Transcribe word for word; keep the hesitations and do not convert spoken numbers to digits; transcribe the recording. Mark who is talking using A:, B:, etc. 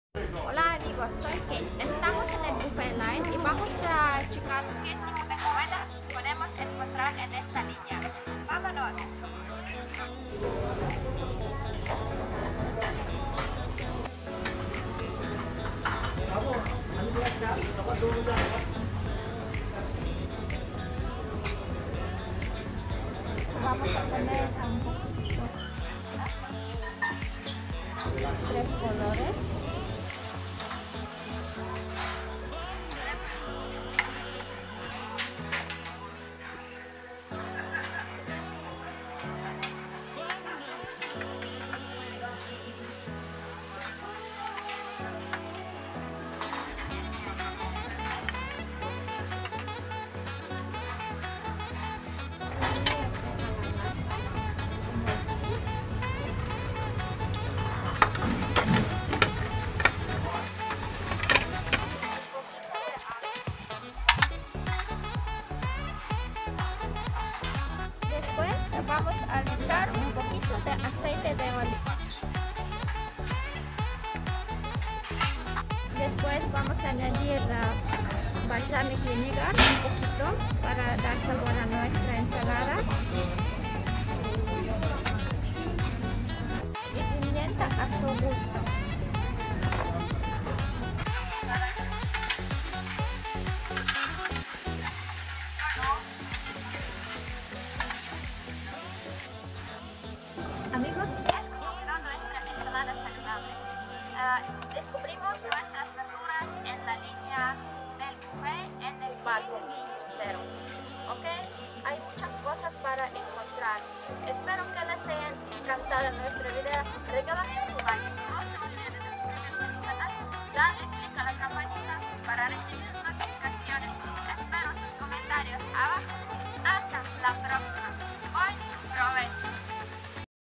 A: Hola amigos, soy Kate. Estamos en el Buffet Line y vamos a checar qué tipo de comida podemos encontrar en esta línea. ¡Vámonos! Vamos a poner un poquito tres colores. Después vamos a echar un poquito de aceite de oliva. Después vamos a añadir uh, balsamic vinegar un poquito para dar sabor a nuestra ensalada. Y pimienta a su gusto. Amigos, es como quedó nuestra ensalada saludable. Uh, descubrimos nuestras verduras en la línea del buffet en el barco crucero. ¿Ok? Hay muchas cosas para encontrar. Espero que les haya encantado nuestro video. Regálame un like. No se olviden de suscribirse a mi canal. Dale click a la campanita para recibir notificaciones. Espero sus comentarios abajo. Hasta la próxima.